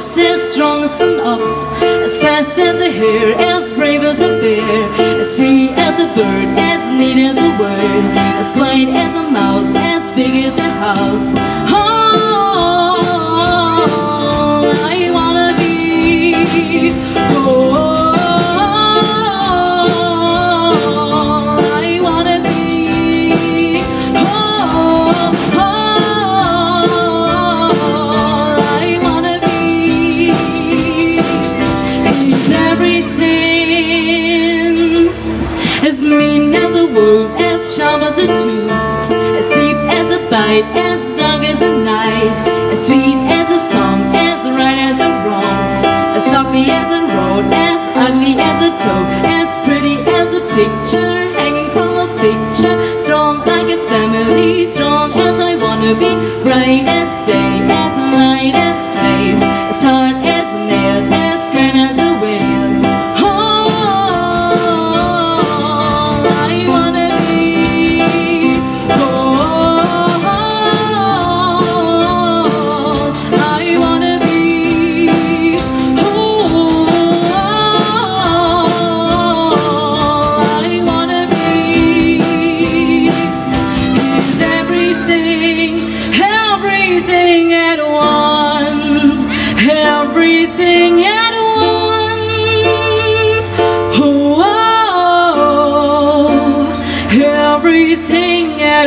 fox, as strong as an ox, as fast as a hare, as brave as a bear, as free as a bird, as neat as a word, as quiet as a mouse, as big as a house. All I wanna be, all I wanna be, all I wanna be. He's everything, as mean as a wolf, as sharp as a tooth, as deep as a bite, as dark as a night, as sweet as a song, as right as a wrong, as lovely as a road, as ugly as a toad, as pretty as a picture hanging from a picture, strong like a family, strong as I wanna be, bright as day, as light as flame, as hard as nails, as grand as a whale. Everything at once, oh, everything at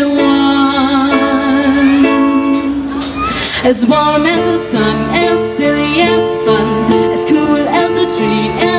once. As warm as the sun, as silly as fun, as cool as a tree,